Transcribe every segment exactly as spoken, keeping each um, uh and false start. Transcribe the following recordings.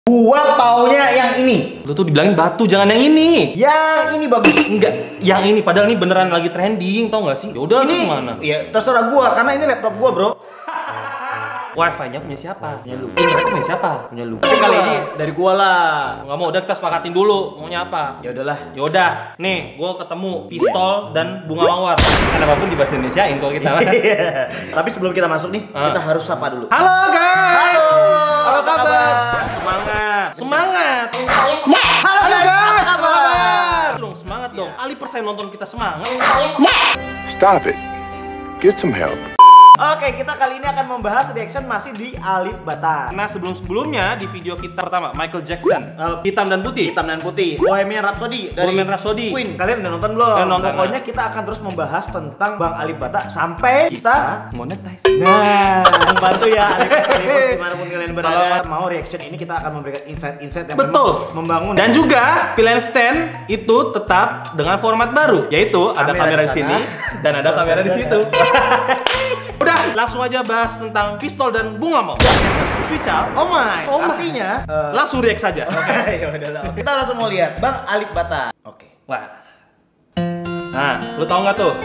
Gua taunya yang ini. Lu tuh dibilangin batu, jangan yang ini. Yang ini bagus. Enggak, yang ini padahal ini beneran lagi trending, tau gak sih? Yaudah, Ini mana? ya terserah gua karena ini laptop gua, Bro. Wifi-nya punya siapa? Punya lu. Internet punya siapa? Punya lu. Tapi kali ini dari gua lah. Nggak mau, udah kita sepakatin dulu maunya apa. Ya udahlah. Yaudah, nih gua ketemu pistol dan bunga mawar. Kan apapun di bahasa Indonesiain kalau kita. Tapi sebelum kita masuk nih, Ah. kita harus sapa dulu. Halo guys. Halo. Apa kabar? Semangat. Semangat. Halo guys. Apa kabar? Dong, semangat dong. Ali persen nonton kita semangat. Stop it. Get some help. Oke, kita kali ini akan membahas reaction masih di Alif Bata. Nah, sebelum-sebelumnya di video kita pertama Michael Jackson, uh, hitam dan putih. Hitam dan putih. Bohemian Rhapsody dari Bohemian Rhapsody. Queen. Kalian udah nonton belum? Udah nonton, Pokoknya nah. kita akan terus membahas tentang Bang Alif Bata sampai kita monetize. nah, membantu ya Alif dimanapun kalian berada. Mau reaction ini kita akan memberikan insight-insight yang Betul. membangun. Dan juga pilihan stand itu tetap dengan format baru, yaitu ada Kamera kamera di di sini sana. dan ada kamera di situ. Udah, langsung aja bahas tentang pistol dan bunga mau. Switch out. Oh my, Oh my. artinya eh, Langsung react saja. Oke, ya udahlah. Kita langsung mau lihat Bang Alif Bata. Oke. Wah. Nah, lu tau nggak tuh?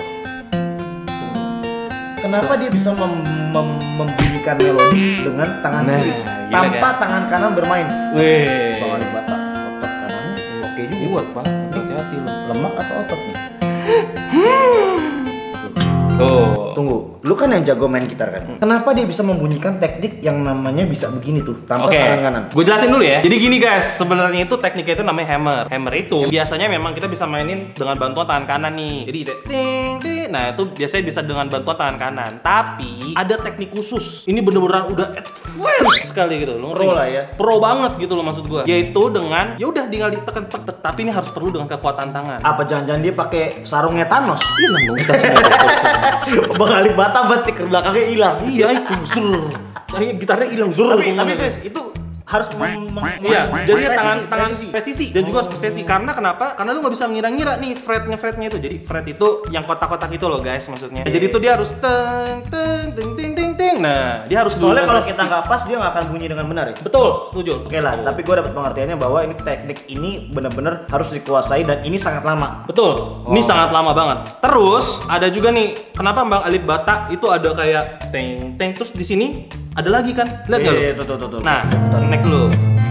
Kenapa dia bisa mem mem membunyikan melodi dengan tangan Nah, kiri gila tanpa kan? tangan kanan bermain? Wih. Bang Alif Bata, otot kanannya oke juga. Kuat, Pak. Hati-hati lu. Lemak atau otot nih? Tuh. Tunggu, lu kan yang jago main gitar kan? Kenapa dia bisa membunyikan teknik yang namanya bisa begini tuh tanpa Oke, tangan kanan? gue jelasin dulu ya. Jadi gini guys, sebenarnya itu tekniknya itu namanya hammer. Hammer itu biasanya memang kita bisa mainin dengan bantuan tangan kanan nih. Jadi ada ting ting. Nah itu biasanya bisa dengan bantuan tangan kanan. Tapi ada teknik khusus. Ini bener-bener udah advance sekali gitu. Lo ngerti Pro nggak? lah ya. Pro banget gitu loh maksud gue. Yaitu dengan, ya udah tinggal ditekan tek tek. Tapi ini harus perlu dengan kekuatan tangan. Apa jangan-jangan dia pakai sarungnya Thanos? Iya dong, kita semua. Bang Alif Bata pas stiker belakangnya hilang. Iya itu zur. Akhirnya gitarnya hilang zur. Tapi, semuanya. tapi serius, itu harus mem- mem- Iya, mem- jadi presisi, tangan tangan presisi. presisi dan juga harus presisi. Karena kenapa? Karena lu nggak bisa ngira-ngira nih fretnya fretnya itu. Jadi fret itu yang kotak-kotak itu loh guys maksudnya. Jadi itu dia harus teng teng ting ting ting ting. Nah, dia harus Soalnya dulu kalau presisi. kita nggak pas dia nggak akan bunyi dengan benar ya. Betul, setuju. Oke lah, tapi gue dapat pengertiannya bahwa ini teknik ini benar-benar harus dikuasai dan ini sangat lama. Betul. Ini Oh. sangat lama banget. Terus ada juga nih, kenapa Bang Alif Bata itu ada kayak teng teng terus di sini ada lagi kan? Lihat nggak lu? Iya, tuh, tuh, tuh, tuh. Nah, naik dulu.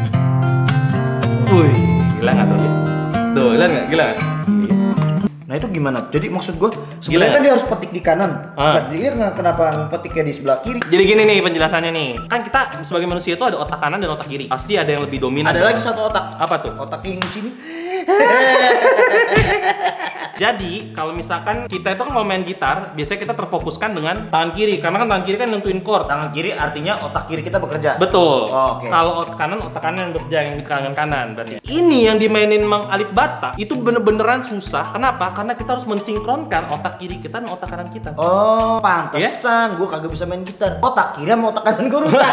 Wih, gila nggak tuh? Tuh, lihat nggak? Gila nggak? Nah itu gimana? Jadi maksud gue Gila sebenarnya kan ya? dia harus petik di kanan. Ah. Nah, dia nggak- kenapa petiknya di sebelah kiri? Jadi gini nih penjelasannya nih. Kan kita sebagai manusia itu ada otak kanan dan otak kiri. Pasti ada yang lebih dominan. Ada lagi satu otak. Apa tuh? Otak yang di sini. Jadi kalau misalkan kita itu kan kalau main gitar, biasanya kita terfokuskan dengan tangan kiri karena kan tangan kiri kan nentuin chord. Tangan kiri artinya otak kiri kita bekerja. Betul. Oh, oke. Kalau otak kanan, otak kanan yang bekerja yang di kanan kanan berarti. Ini yang dimainin Mang Alif Bata itu bener-beneran susah. Kenapa? Karena kita harus mensinkronkan otak kiri kita dan otak kanan kita. Oh, pantesan gue kagak bisa main gitar. Otak kiri sama otak kanan gue rusak.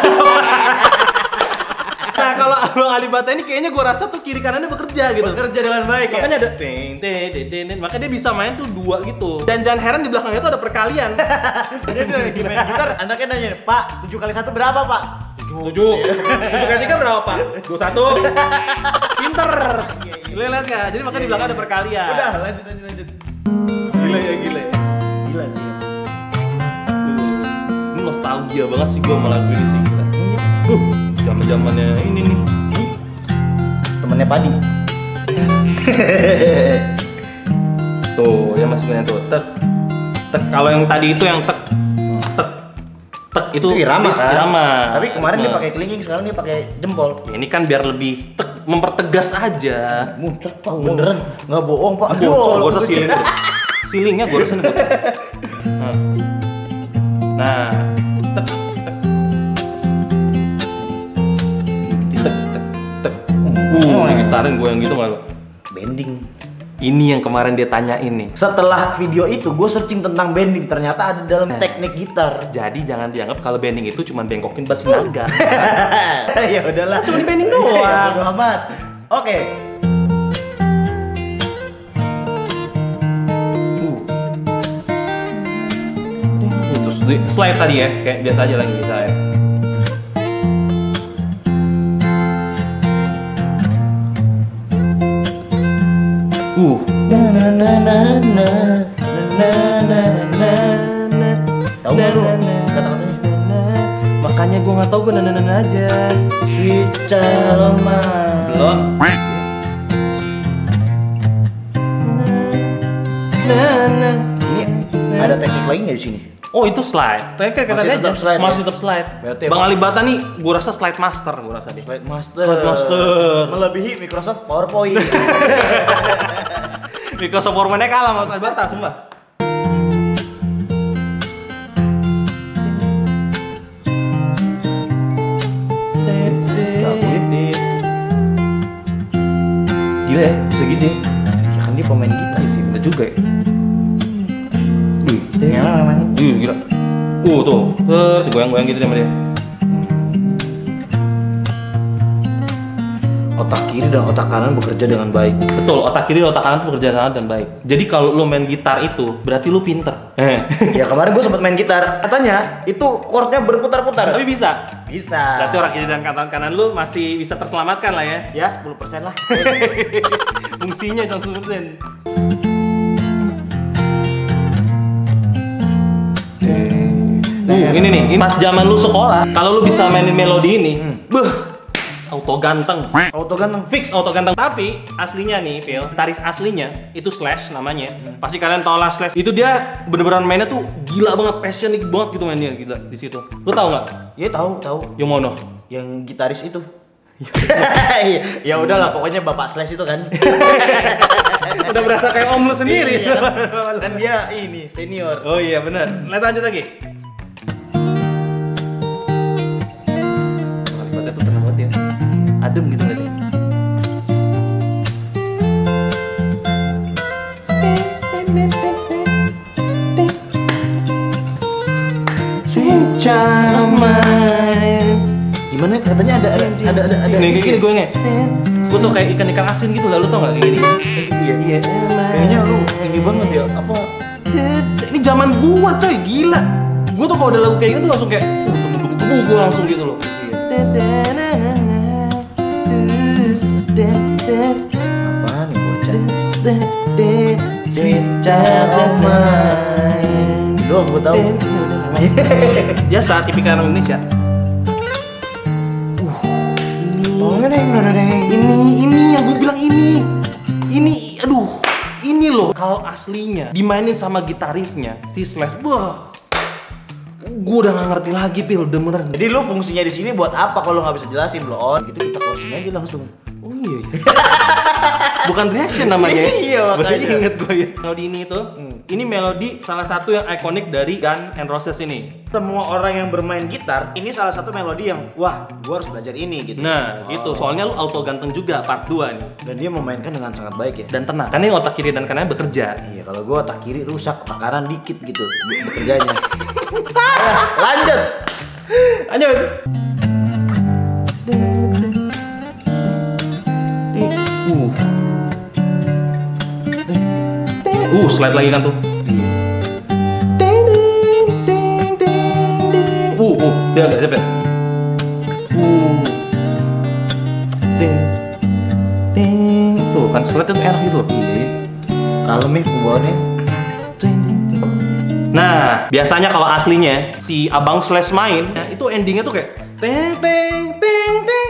Nah kalau Bang Alif Bata ini kayaknya gue rasa tuh kiri kanannya bekerja gitu. Bekerja dengan baik ya. Makanya ada ting ting ting ting ting. Makanya dia bisa main tuh dua gitu. Dan jangan heran di belakangnya tuh ada perkalian. Jadi dia lagi main gitar, anaknya nanya, "Pak, tujuh kali satu berapa, Pak?" Tujuh. Tujuh kali tiga berapa pak? Dua satu. Pinter. Lu lihat nggak? Jadi makanya di belakang ada perkalian. Udah, lanjut lanjut lanjut. Gila ya gila. ya. Gila sih. Ini nostalgia banget sih gua malah gue sih gila. Uh, zaman zamannya ini nih. Temennya Padi. Tuh, ya masuknya tuh tek tek. Kalau yang tadi itu yang tek tek tek itu, Itu irama kan? Irama. Tapi kemarin dia Nah, pakai kelingking, sekarang dia pakai jempol. ya ini kan biar lebih tek, mempertegas aja. Muncrat, Pak, beneran nggak bohong, Pak. Bocor, gua rasa siling tuh. Silingnya gua rasa nih bocor. Nah, nah, tek tek tek tek tek. Uh, gitarin gue yang gitu nggak lo? Bending. Ini yang kemarin dia tanyain nih. Setelah video itu gue searching tentang bending, ternyata ada dalam teknik gitar. Jadi jangan dianggap kalau bending itu cuma bengkokin bass naga. Ya udahlah. Cuma di bending doang. Ya, bodo amat. Oke. Terus di slide tadi ya, kayak biasa aja lagi bisa ya. Uh. Tahu nggak lu kata-katanya? Makanya gue nggak tahu, gue nana-nana aja. Sweet Chalama. Belum. Ini ada teknik lagi nggak di sini? Oh itu slide, kayak kata Masih aja tetap slide, masih ya? tetap slide. Berarti Bang emang- Alibata nih, gue rasa slide master, gue rasa dia. Slide Master. Slide Master. Melebihi Microsoft PowerPoint. Microsoft PowerPoint-nya kalah sama Alibata, sumpah. Gila ya, segini. Ya kan dia pemain gitar Iya sih, bener juga ya. ya namanya. Ih, gila. Uh, tuh. Eh, digoyang-goyang gitu deh sama dia. Otak kiri dan otak kanan bekerja dengan baik. Betul, otak kiri dan otak kanan tuh bekerja sama dan baik. Jadi kalau lu main gitar itu, berarti lu pinter. Eh. Ya kemarin gue sempat main gitar. Katanya itu chordnya berputar-putar. Tapi bisa. Bisa. Berarti orang kiri dan kanan kanan lu masih bisa terselamatkan lah ya. Ya sepuluh persen lah. Fungsinya cuma sepuluh persen. Uh, ini nih, ini pas zaman lu sekolah, kalau lu bisa mainin melodi ini, beuh, auto ganteng. Auto ganteng. Fix auto ganteng. Tapi aslinya nih, Phil, gitaris aslinya itu Slash namanya. Pasti kalian tau lah Slash. Itu dia bener-bener mainnya tuh gila banget, passionate banget gitu mainnya gila di situ. Lu tahu nggak? Ya tahu tahu. Yang mana? Yang gitaris itu. Ya udahlah pokoknya Bapak Slash itu kan. Udah berasa kayak om lu sendiri. Iya, kan, kan dia ini senior. Oh iya benar. Lihat lanjut lagi. Kalimatnya tuh tenang banget ya. Adem gitu nggak sih? Gimana katanya ada ada ada ada ada. Nih kayak gini gue nge. Gue tuh kayak ikan-ikan asin gitu lah, lu tau nggak kayak gini? Iya iya. Kayaknya lu ini banget ya apa? Ini zaman gua coy, gila. Gua tuh kalau ada lagu kayak gitu langsung kayak, uh, temen gue langsung gitu loh. Apaan nih bocah? Doang gue tahu. Biasa tipikal orang Indonesia. Ini, ini yang gue bilang ini. Ini, aduh, ini loh. Kalau aslinya dimainin sama gitarisnya si Slash, wah, gue udah gak ngerti lagi Pil, beneran. Jadi lu fungsinya di sini buat apa kalau nggak bisa jelasin belum? Gitu kita closing aja langsung. Oh iya, iya. Bukan reaction namanya. Iya, makanya. Baru inget gue ya. Melodi ini tuh, ini melodi salah satu yang ikonik dari Guns N' Roses ini. Semua orang yang bermain gitar, ini salah satu melodi yang wah, gua harus belajar ini gitu. Nah, gitu. Soalnya lu auto ganteng juga part dua nih. Dan dia memainkan dengan sangat baik ya. Dan tenang. Karena ini otak kiri dan kanannya bekerja. Iya, kalau gua otak kiri rusak, otak kanan dikit gitu be- bekerjanya. Ayo, lanjut. Lanjut. Uh. Uh, slide lagi kan tuh. Uh, uh, dia agak cepet. Uh. Ding. Ding. Tuh, kan slide itu enak gitu loh. Iya. Kalem ya pembawaannya. Nah, biasanya kalau aslinya si Abang Slash main, nah, itu endingnya tuh kayak teng teng teng teng.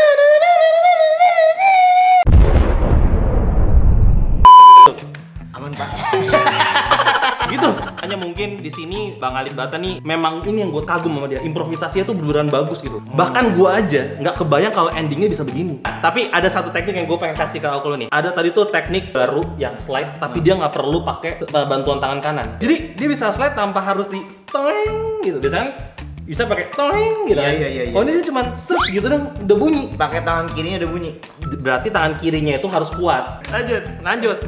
Aman, Pak. Gitu. Hanya mungkin di sini Bang Alibata nih memang ini yang gue kagum sama dia. Improvisasinya tuh beneran bagus gitu. Bahkan gue aja nggak kebayang kalau endingnya bisa begini. Tapi ada satu teknik yang gue pengen kasih ke aku nih. Ada tadi tuh teknik baru yang slide, tapi dia nggak perlu pakai bantuan tangan kanan. Jadi dia bisa slide tanpa harus di toeng gitu. Biasanya bisa pakai toeng gitu. Iya, kan. iya, iya, iya. Kalau ini dia cuma set gitu dong, udah bunyi. Pakai tangan kirinya udah bunyi. Berarti tangan kirinya itu harus kuat. Lanjut. Lanjut.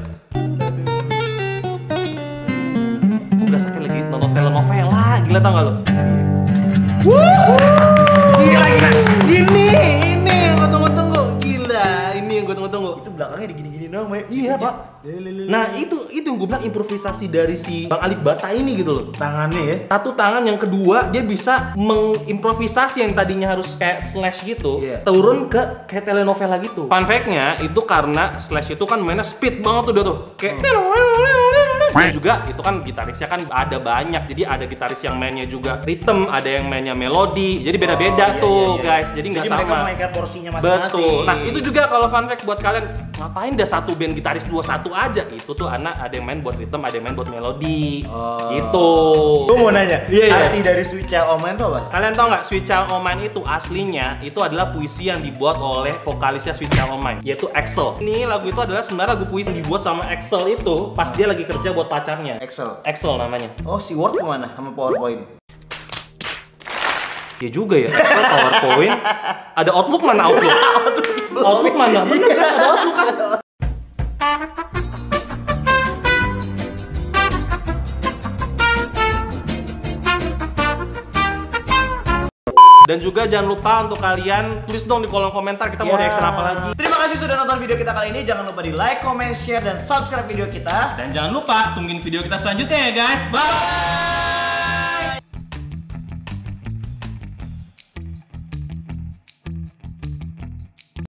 Berasa kayak lagi nonton telenovela, gila tau gak lo? Gila, gila. Ini, ini yang gue tunggu-tunggu. Gila, ini yang gue tunggu-tunggu. tunggu. Itu belakangnya digini-gini dong, Bay. Iya, Pak. Nah, itu itu yang gue bilang improvisasi dari si Bang Alif Bata ini gitu loh. Tangannya ya. Satu tangan, yang kedua dia bisa mengimprovisasi yang tadinya harus kayak slash gitu, Iya. turun ke kayak telenovela gitu. Fun fact-nya itu karena slash itu kan mainnya speed banget tuh dia tuh. Kayak dan juga itu kan gitarisnya kan ada banyak. Jadi ada gitaris yang mainnya juga rhythm, ada yang mainnya melodi. Jadi beda-beda Oh, iya, tuh, iya, iya. guys. Jadi nggak Jadi mereka sama. memainkan porsinya masing-masing. Betul. Nah, itu juga kalau fun fact buat kalian, ngapain dah satu band gitaris dua satu aja? Itu tuh anak ada yang main buat rhythm, ada yang main buat melodi. Oh. Gitu. Gue mau nanya, Iya, iya. arti dari Sweet Child O' Mine itu apa? Kalian tau nggak Sweet Child O' Mine itu aslinya itu adalah puisi yang dibuat oleh vokalisnya Sweet Child O' Mine, yaitu Axel. Ini lagu itu adalah sebenarnya lagu puisi yang dibuat sama Axel itu pas dia lagi kerja buat pacarnya. Excel. Axel namanya. Oh, si Word kemana sama PowerPoint? Ya juga ya, Excel, PowerPoint. Ada Outlook mana Outlook? Outlook mana? Bener kan ada Outlook kan? Dan juga jangan lupa untuk kalian tulis dong di kolom komentar kita mau Ya. reaction apa lagi. Terima kasih sudah nonton video kita kali ini. Jangan lupa di like, comment, share, dan subscribe video kita. Dan jangan lupa tungguin video kita selanjutnya ya guys. Bye.